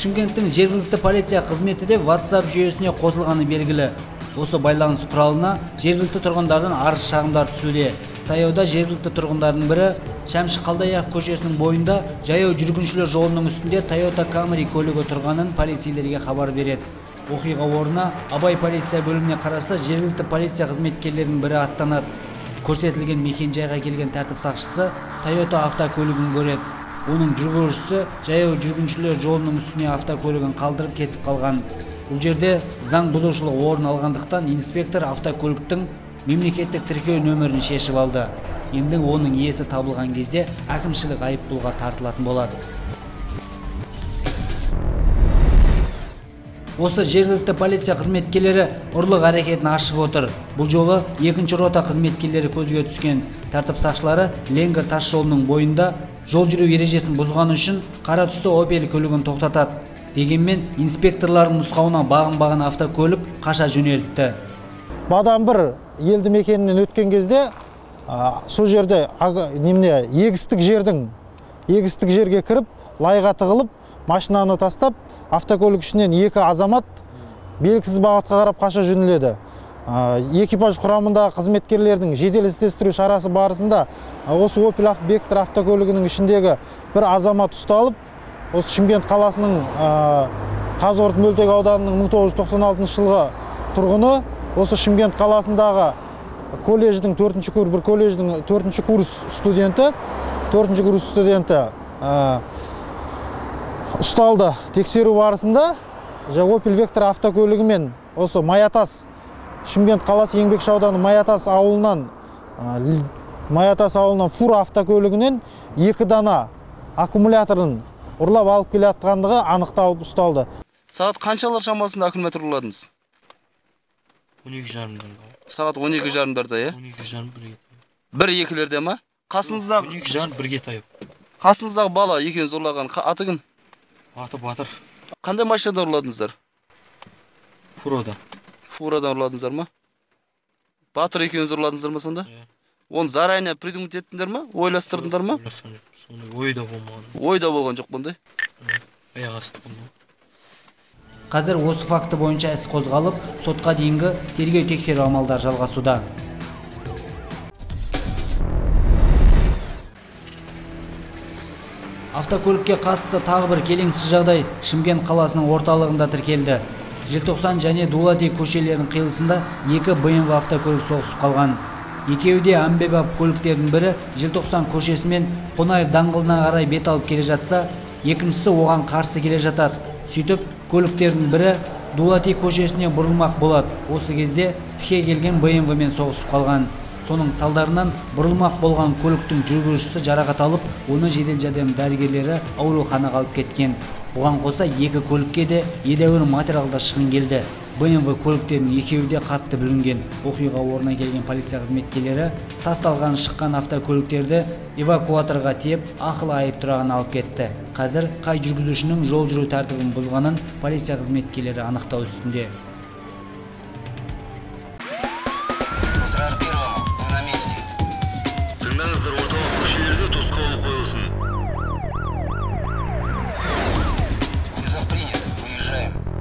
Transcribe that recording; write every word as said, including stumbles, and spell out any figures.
Шымкенттің жергілікті полиция қызметі де WhatsApp жүйесіне қосылғаны белгілі. Осы байланыс құралына жергілікті тұрғындардан арыз шағымдар түсуде. Таяуда жергілікті тұрғындардың бірі Шәмші Қалдаяқов көшесінің бойында жаяу жүргіншілер жолының үстінде Toyota Camry көлігі тұрғанын полицейлерге хабар береді. Оқиға орнына Абай полиция бөліміне қарасты жергілікті полиция қызметкерлерінің бірі аттанады. Көрсетілген мекен-жайға келген тәртіп сақшысы Toyota автокөлігін көреді. Оның жүргізушісі жаяу жүргіншілер жолының үстіне автокөлігін қалдырып кетіп қалған. Бұл жерде заң бұзушылық орын алғандықтан инспектор автокөліктің мемлекеттік тіркеу нөмірін шешіп алды. Енді оның иесі табылған кезде әкімшілік айыппұлға тартылатын болады. Осы жергілікті полиция қызметкерлері ұрлық әрекетін ашып отыр. Бұл жолы екінші рота қызметкерлері көзге түскен. Тәртіп сақшылары Ленгір тас жолының бойында жол жүру ережесін бұзғаны үшін қара түсті Opel көлігін тоқтатады. Дегенмен инспекторлардың нұсқауына бағынбаған автокөлік қаша жөнелтті. Бадан бір елді мекенінен өткен кезде сол жерде немне егістік жердің егістік жерге кіріп лайға тығылып машинаны тастап автокөлік ішінен екі азамат белгісіз бағытқа қарап қаша жөнеледі. Экипаж құрамындағы қызметкерлердің жедел іздестіру шарасы барысында осы Opel Vectra автокөлігінің ішіндегі бір азамат ұсталып, осы Шымкент қаласының Қазығұрт мөлтек ауданының мың тоғыз жүз тоқсан алтыншы жылғы тұрғыны, осы Шымкент қаласындағы колледждің төртінші курс бір колледждің төртінші курс студенті, төртінші курс студенті ұсталды. Тексеру барысында Opel Vectra автокөлігімен осы Маятас Шымкент қаласы Еңбекші ауданы Маятас ауылынан Маятас ауылынан фура автокөлігінен екі дана аккумуляторын ұрлап алып келатқандығы анықталып ұсталды. Сағат қаншалар шамасында аккумулятор ұрладыңыз? он екі жарымда. Сағат он екі жарымдарда, е? он екі жарым бірге. Бір екілерде ма? Қасыңыздағы он екі жарым бірге тайып. Қасыңыздағы бала екеуіңіз ұрлаған. Аты кім? Аты Батыр. Қандай машинадан ұрладыңыздар? Фурадан. Фурадан ұрладыңыздар ма? Батыр екеуіңіз ұрладыңыздар ма сонда? Оны заранее придумать еттіңдер ма? Ойластырдыңдар ма? Сондай ойда болмаған. Ойда болған жоқ бұндай. Аяқ асты болмаған. Қазір осы факты бойынша іс қозғалып, сотқа дейінгі тергеу тексеру амалдар жалғасуда. Автокөлікке қатысты тағы бір келеңсіз жағдай Шымкент қаласының орталығында тіркелді. Желтоқсан және Дулати көшелерінің қиылысында екі бэ эм вэ автокөлік соғысып қалған. Екеуі де амбебап көліктердің бірі Желтоқсан көшесімен Қонаев даңғылына қарай бет алып келе жатса, екіншісі оған қарсы келе жатады. Сөйтіп, көліктердің бірі Дулати көшесіне бұрылмақ болады. Осы кезде тіке келген бэ эм вэ мен соғысып қалған. Соның салдарынан бұрылмақ болған көліктің жүргізушісі жарақат алып, оны жедел жәрдем дәрігерлері ауруханаға алып кеткен. Бұған қоса екі көлікке де едәуір материалда шығын келді. бэ эм вэ көліктерінің екеуі де қатты бүлінген. Оқиға орнына келген полиция қызметкерлері тасталған шыққан автокөліктерді эвакуаторға тиеп, ақылы айып тұрағына алып кетті. Қазір қай жүргізушінің жол жүру тәртібін бұзғанын полиция қызметкерлері анықтау үстінде.